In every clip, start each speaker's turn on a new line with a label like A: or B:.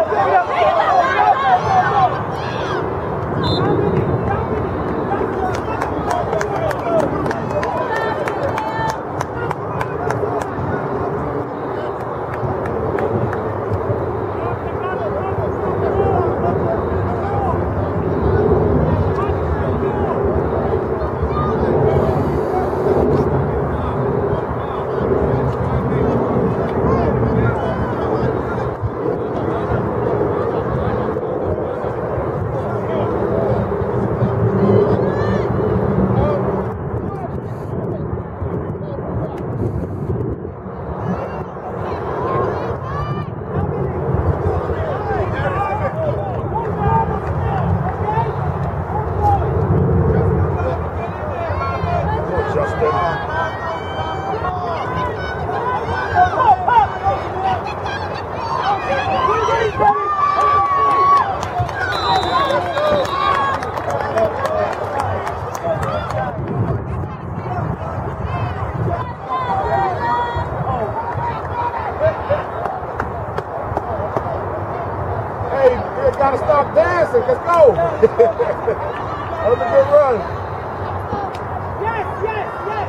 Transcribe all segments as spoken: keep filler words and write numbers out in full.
A: Gotta stop dancing. Let's go. That was a good run.
B: Yes, yes, yes.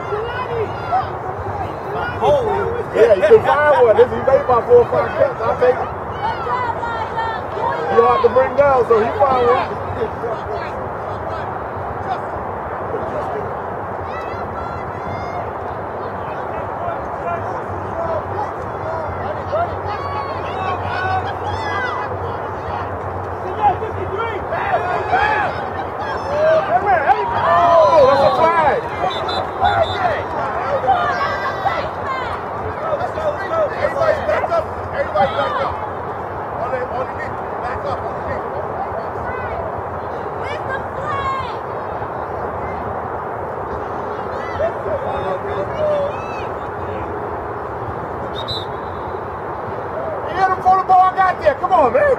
A: Oh, yeah, you can find one. This he made about four or five cuts. I'll take it. You have to bring down, so he found one. Yeah, come on, man.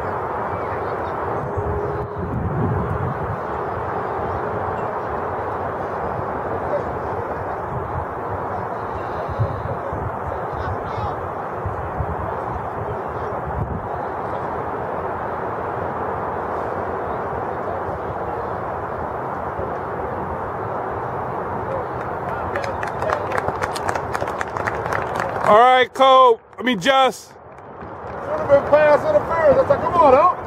C: All right, Cole. I mean, Just.
A: Should have been pass interference. I said, come on, huh?